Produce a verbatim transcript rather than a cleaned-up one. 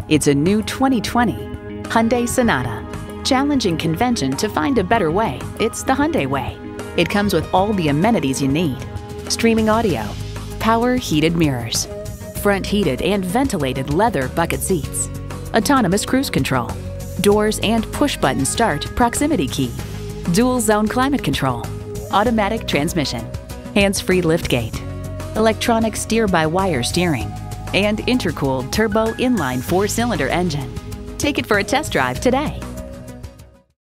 It's a new twenty twenty Hyundai Sonata. Challenging convention to find a better way, it's the Hyundai way. It comes with all the amenities you need. Streaming audio, power heated mirrors, front heated and ventilated leather bucket seats, autonomous cruise control, doors and push-button start proximity key, dual zone climate control, automatic transmission, hands-free liftgate, electronic steer-by-wire steering, and intercooled turbo inline four-cylinder engine. Take it for a test drive today.